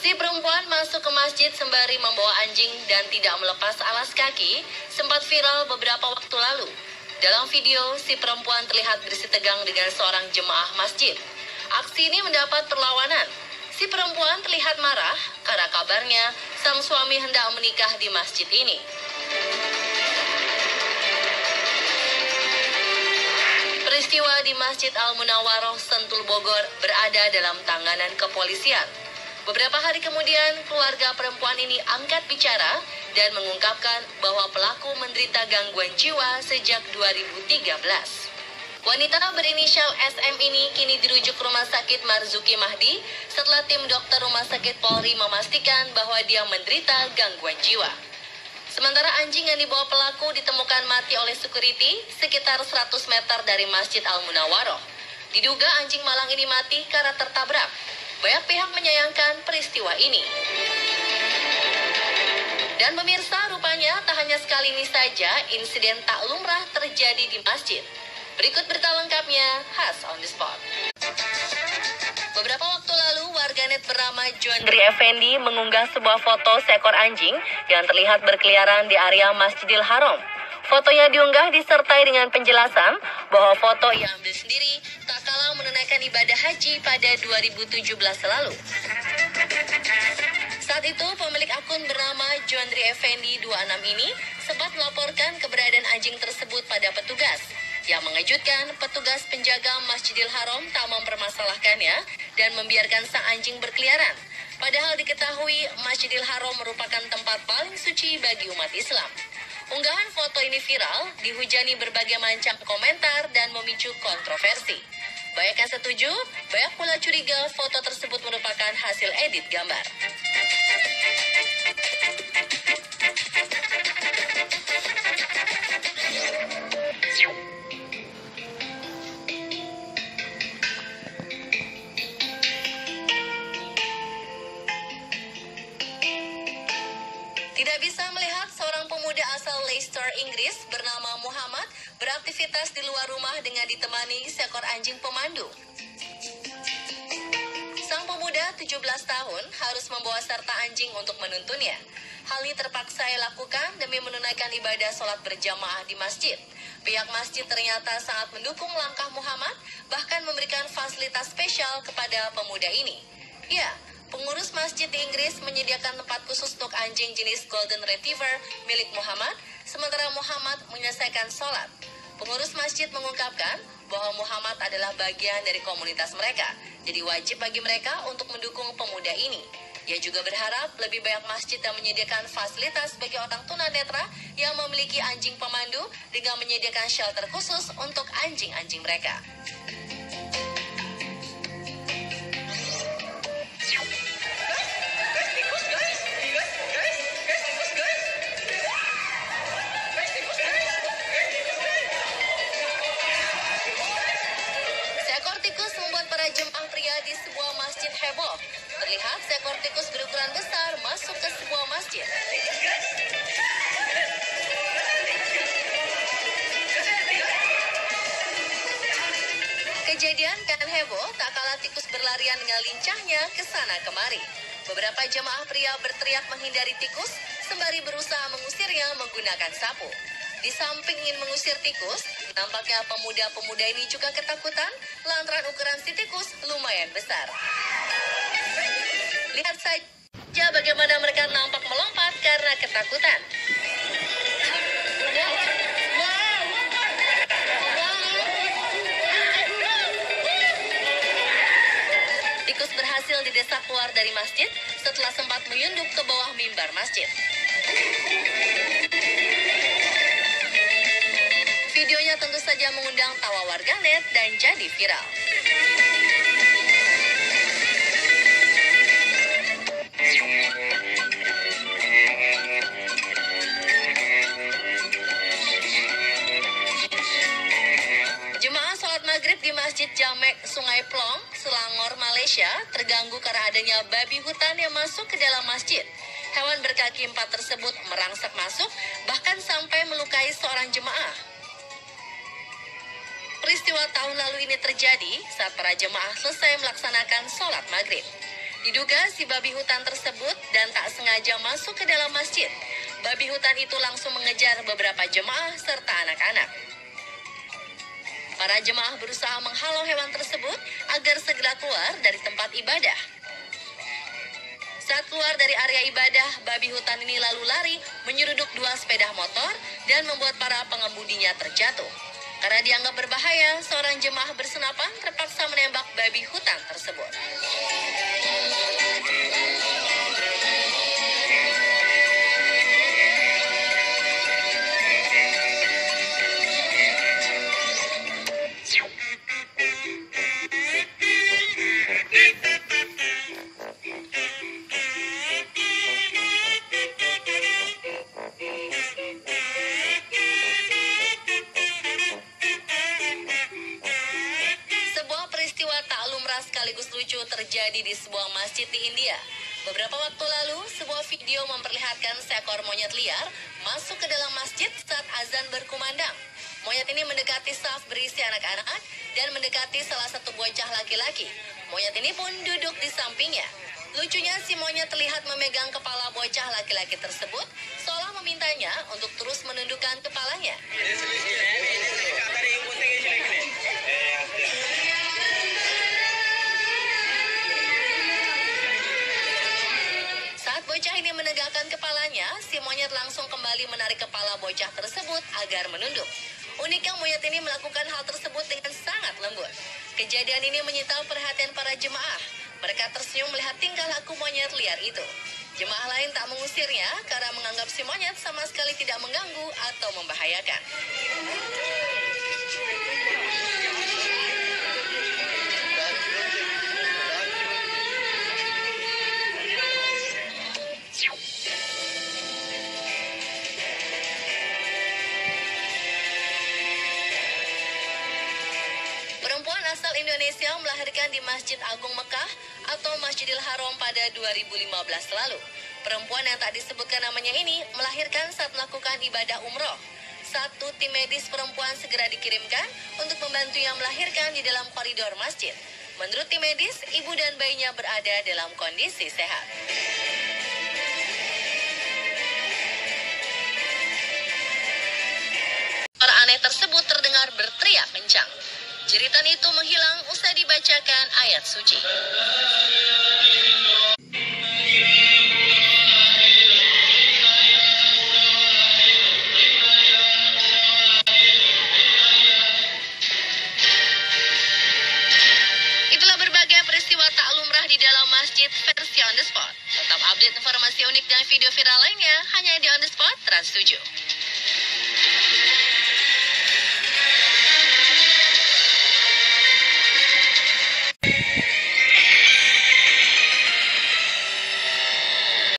Si perempuan masuk ke masjid sembari membawa anjing dan tidak melepas alas kaki sempat viral beberapa waktu lalu. Dalam video, si perempuan terlihat bersih tegang dengan seorang jemaah masjid. Aksi ini mendapat perlawanan. Si perempuan terlihat marah karena kabarnya sang suami hendak menikah di masjid ini. Peristiwa di Masjid Al-Munawwaroh, Sentul, Bogor berada dalam tanganan kepolisian. Beberapa hari kemudian, keluarga perempuan ini angkat bicara dan mengungkapkan bahwa pelaku menderita gangguan jiwa sejak 2013. Wanita berinisial SM ini kini dirujuk ke Rumah Sakit Marzuki Mahdi setelah tim dokter Rumah Sakit Polri memastikan bahwa dia menderita gangguan jiwa. Sementara anjing yang dibawa pelaku ditemukan mati oleh security sekitar 100 meter dari Masjid Al-Munawwaroh. Diduga anjing malang ini mati karena tertabrak. Banyak pihak menyayangkan peristiwa ini. Dan pemirsa, rupanya tak hanya sekali ini saja insiden tak lumrah terjadi di masjid. Berikut berita lengkapnya, khas on the spot. Beberapa waktu lalu, warganet bernama Juandri Effendi mengunggah sebuah foto seekor anjing yang terlihat berkeliaran di area Masjidil Haram. Fotonya diunggah disertai dengan penjelasan bahwa foto ia ambil sendiri tak kala menunaikan ibadah haji pada 2017 lalu. Saat itu, pemilik akun bernama Juandri Effendi 26 ini sempat melaporkan keberadaan anjing tersebut pada petugas. Yang mengejutkan, petugas penjaga Masjidil Haram tak mempermasalahkannya dan membiarkan sang anjing berkeliaran. Padahal diketahui Masjidil Haram merupakan tempat paling suci bagi umat Islam. Unggahan foto ini viral, dihujani berbagai macam komentar dan memicu kontroversi. Banyak yang setuju, banyak pula curiga foto tersebut merupakan hasil edit gambar. Tidak bisa melihat seorang pemuda asal Leicester, Inggris bernama Muhammad beraktivitas di luar rumah dengan ditemani seekor anjing pemandu. Sang pemuda 17 tahun harus membawa serta anjing untuk menuntunnya. Hal ini terpaksa ia lakukan demi menunaikan ibadah sholat berjamaah di masjid. Pihak masjid ternyata sangat mendukung langkah Muhammad, bahkan memberikan fasilitas spesial kepada pemuda ini. Ya, pengurus masjid di Inggris menyediakan tempat khusus untuk anjing jenis Golden Retriever milik Muhammad, sementara Muhammad menyelesaikan sholat. Pengurus masjid mengungkapkan bahwa Muhammad adalah bagian dari komunitas mereka, jadi wajib bagi mereka untuk mendukung pemuda ini. Ia juga berharap lebih banyak masjid yang menyediakan fasilitas bagi orang tunanetra yang memiliki anjing pemandu dengan menyediakan shelter khusus untuk anjing-anjing mereka. Jemaah pria di sebuah masjid heboh. Terlihat seekor tikus berukuran besar masuk ke sebuah masjid. Kejadian kan heboh tak kala tikus berlarian dengan lincahnya ke sana kemari. Beberapa jemaah pria berteriak menghindari tikus sembari berusaha mengusirnya menggunakan sapu. Di samping ingin mengusir tikus, nampaknya pemuda-pemuda ini juga ketakutan lantaran ukuran si tikus lumayan besar. Lihat saja bagaimana mereka nampak melompat karena ketakutan. Tikus berhasil didesak keluar dari masjid setelah sempat menyunduk ke bawah mimbar masjid. Videonya tentu saja mengundang tawa warganet dan jadi viral. Jemaah sholat maghrib di Masjid Jamek Sungai Plong, Selangor, Malaysia terganggu karena adanya babi hutan yang masuk ke dalam masjid. Hewan berkaki 4 tersebut merangsek masuk, bahkan sampai melukai seorang jemaah. Peristiwa tahun lalu ini terjadi saat para jemaah selesai melaksanakan sholat maghrib. Diduga si babi hutan tersebut dan tak sengaja masuk ke dalam masjid. Babi hutan itu langsung mengejar beberapa jemaah serta anak-anak. Para jemaah berusaha menghalau hewan tersebut agar segera keluar dari tempat ibadah. Saat keluar dari area ibadah, babi hutan ini lalu lari menyeruduk 2 sepeda motor dan membuat para pengemudinya terjatuh. Karena dianggap berbahaya, seorang jemaah bersenapan terpaksa menembak babi hutan tersebut. Sekaligus lucu terjadi di sebuah masjid di India. Beberapa waktu lalu, sebuah video memperlihatkan seekor monyet liar masuk ke dalam masjid saat azan berkumandang. Monyet ini mendekati saf berisi anak-anak dan mendekati salah satu bocah laki-laki. Monyet ini pun duduk di sampingnya. Lucunya, si monyet terlihat memegang kepala bocah laki-laki tersebut, seolah memintanya untuk terus menundukkan kepalanya. Bocah ini menegakkan kepalanya, si monyet langsung kembali menarik kepala bocah tersebut agar menunduk. Uniknya, monyet ini melakukan hal tersebut dengan sangat lembut. Kejadian ini menyita perhatian para jemaah. Mereka tersenyum melihat tingkah laku monyet liar itu. Jemaah lain tak mengusirnya karena menganggap si monyet sama sekali tidak mengganggu atau membahayakan. Perempuan asal Indonesia melahirkan di Masjid Agung Mekah atau Masjidil Haram pada 2015 lalu. Perempuan yang tak disebutkan namanya ini melahirkan saat melakukan ibadah umroh. Satu tim medis perempuan segera dikirimkan untuk membantunya melahirkan di dalam koridor masjid. Menurut tim medis, ibu dan bayinya berada dalam kondisi sehat. Orang aneh tersebut terdengar berteriak kencang. Jeritan itu menghilang usai dibacakan ayat suci. Itulah berbagai peristiwa tak lumrah di dalam masjid versi On The Spot. Tetap update informasi unik dan video viral lainnya hanya di On The Spot Trans 7.